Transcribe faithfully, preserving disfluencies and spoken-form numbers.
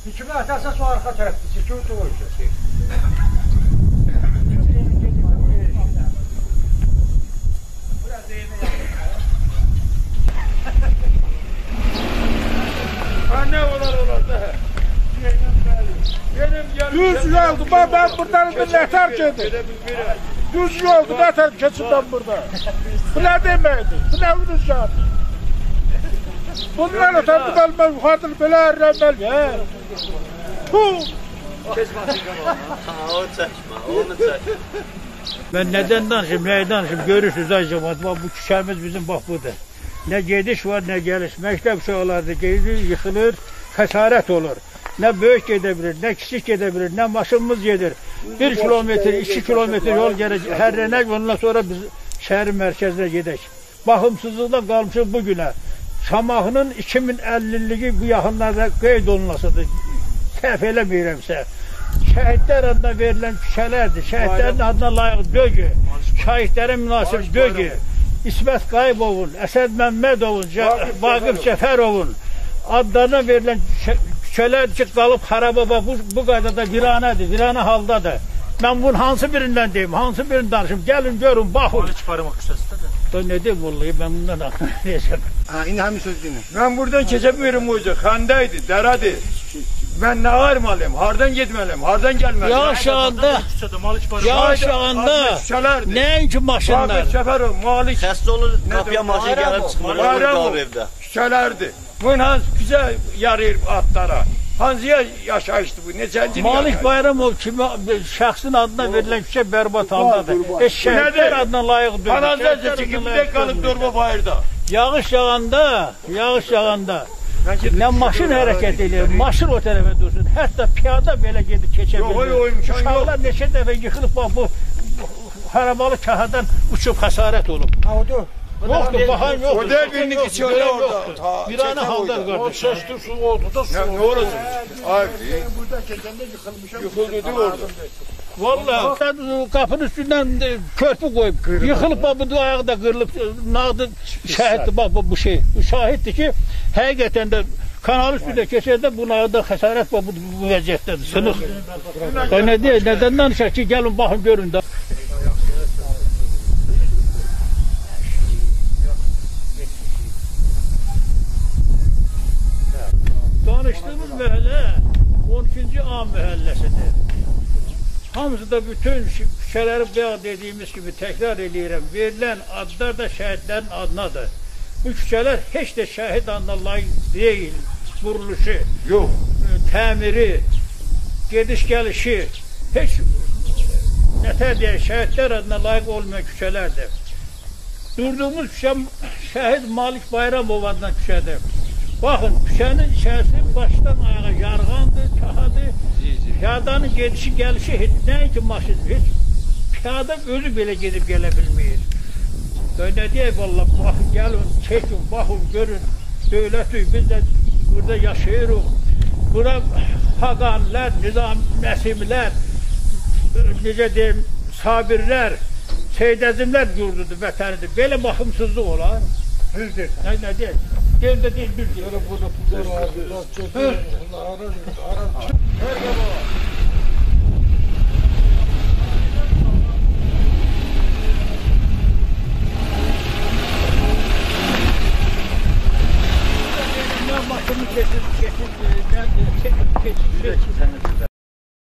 Hükümət əsas o arxa tərəfdir, çəkil doğru. Ne olar olar da? Düz yoldu, ben, ben buradan da ne terk edin? Düz yoldu, ne terk etsin ben burada? Bu ne demeydi? Bu ne rüzgar? Bunlarla tabi kalmaz, yukarıdır böyle erlenmeli, he? Puh! O çəkmə, onu çəkmə. Ben neden danışım, neye danışım görürsünüz acaba, bu küçemiz bizim bak budur. Ne gediş var, ne geliş. Məktəb uşaqları gedir, yıxılır, xəsarət olur. Ne böyük gedebilir, ne küçük gedebilir, ne maşınımız gedir. Bir kilometre, iki kilometre yol gelir, hərrənək, ondan sonra biz şəhərin mərkəzinə gedək. Baxımsızlıqda qalmışıq bugünə. Şamahının iki min əllilik bu yaxınlarda qeyd olunmasıdır. Səhv eləməyirəmsə. Şəhidlər adına verilən küçələrdir. Şəhidlərin adına layiq dögü. Şəhidlərə münasib dögü. İsmət Qayıbovun, Əsəd Məmmədovun, Vaqif Cəfərovun adlarına verilən küçələr ki, qalıb xarababa bu, bu qaydada viranədir, viranə haldadır. Mən bunun hansı birindən deyim, hansı birini danışım, gəlin görün, baxın. Onu çıparmaq küçəsidir. Da ne deyim vallahi, ben bundan aklına diyeceğim. Ha, indi həmin söz dinle. Ben buradan keçebilirim o yüzden, xəndəydi, dərədi. Ben ne ağırmalıyım, hardan gitmeliyim, hardan gelmeliyim? Yağış yağında, yağış yağında, neyinki maşınlar? Vaqif Cəfərov, Malik. Xəstə olur, qapıya maşın gəlib çıxmır, qalır evdə. Küçələrdir. Bunun hansı küçə yarayır atlara? Hansıya yaşayışdı bu, neçənci Malik Bayramov kimi şəxsin adına verilən küçə bərbat haldadır. E, şəhidlər adına layiq deyil. Kanalizasiya çıxıb bir də qalıb Dorba bayırda. Yağış yağanda, yağış yağanda. Ne maşın hərəkət edir, maşın o tərəfə dursun. Hətta piyada belə gedib keçə bilir. Uşaqlar neçə dəfə yıxılıb, bax bu harabalı kahadan uçub xəsarət olub. Ha, odur. Yoxdur, baxan yoxdur. O da birini içiyorlar orada. Viranə haldadır qardaş. Səsdir, su oldu da su. Ne olacaq? Ay, Burada keçəndə yıxılmışam. yıxıldı orada. Vallahi sen kapının üstünden körpü koyup yıkılıp bu ayağı da kırılıp nağdı şahitdi bak bu şey. Bu şahitdi ki hakikaten de kanal üstünde geçerde bu nağda xəsarət bu, bu vəziyyətdədir. Sınıq. Ne diye neden danışaq ki gelin bakın görün de. Danıştığımız məhəllə on ikinci A məhəlləsidir. Hamısı da bütün küçələri bəyan dediyimiz gibi təkrar eləyirəm. Verilən adlar da şəhidlərin adınadır. Bu küçələr heç də şəhid adına layiq deyil. Quruluşu, yox, təmiri, gediş gəlişi heç nətər deyək, şəhidlər adına layiq olmayan küçələrdir. Durduğumuz küçə şəhid Malik Bayramov adına küçədir. Baxın, küçənin içərisi başdan ayağa yarğandır, kahadır. Piyadanın gedişi gəlişi heç nəinki maşın, heç piyada özü belə gedib gələ bilməyir. Ne deyək valla, baxın, gəlin, çəkin, baxın, görün, dövlətük, biz də burada yaşayırıq. Bura Haqanlər, Nizam Nəsimlər, necə deyim, Sabirlər, Seydəzimlər yurdudur, vətənidir. Belə baxımsızlıq olar. Düzdür. Ne, ne deyək? Gel de değil, düz deyək. Burada pullar var, Maşını getir, getir, getir, getir, getir,